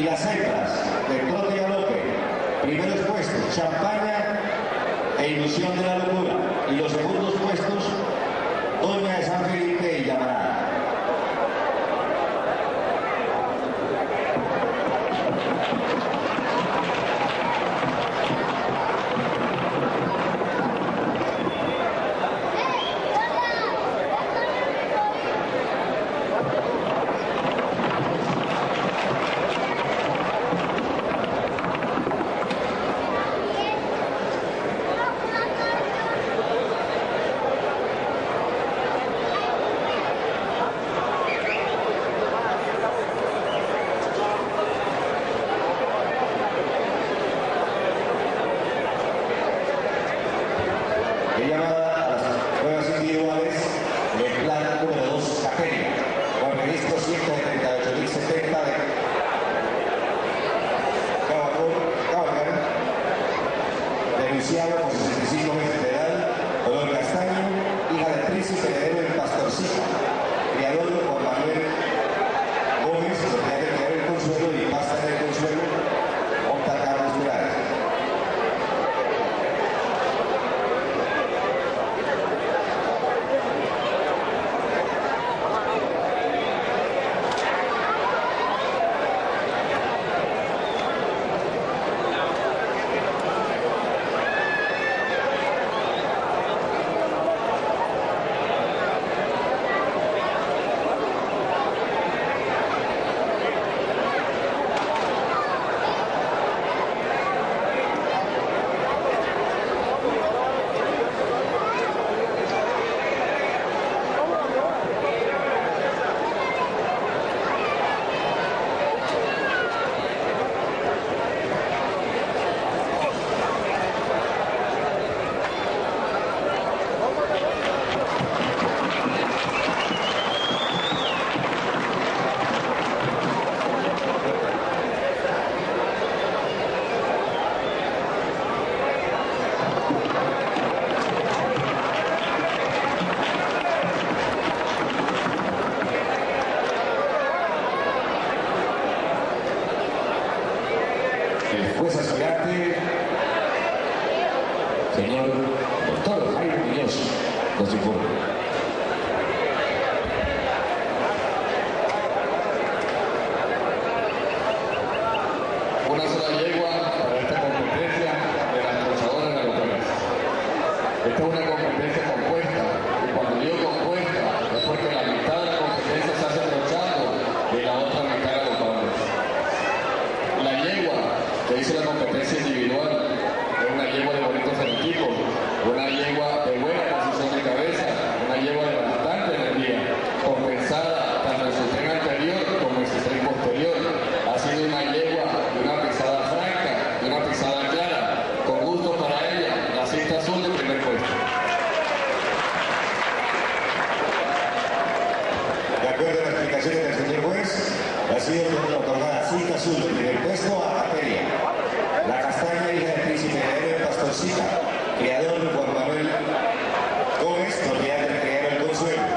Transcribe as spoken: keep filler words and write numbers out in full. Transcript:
Y las hembras de trote y galope, primeros puestos, Champaña e Ilusión de la Locura. Y los segundos puestos, Doña de San Felipe y Llamarada. Llamada a las pruebas individuales del plan número dos Caperia, con registro ciento setenta y ocho mil setenta de Cabalgar, denunciado por sesenta y cinco meses de edad, color castaño, hija del príncipe heredero del Pastorcito, criador por Manuel Gómez, propietario del criadero del Consuelo y pasta del Consuelo, opta Carlos Morales. El juez aspirante, señor doctor Jaime Muñoz, nos informa. Una sola yegua para esta competencia de las luchadoras de la localidad. Esta es una competencia compuesta, y cuando digo compuesta es porque la mitad de la competencia se hace trochando y la otra mitad la localidad. La yegua que hizo la competencia individual es una yegua de bonito fenotipo, una yegua de buena posición de cabeza, una yegua de bastante energía, compensada tanto en su tren anterior como en su tren posterior. Ha sido una yegua de una pisada franca, de una pisada clara, con gusto para ella, la cinta azul del primer puesto. De acuerdo a las explicaciones del señor juez, ha sido otorgada cinta azul del primer puesto a Caperia.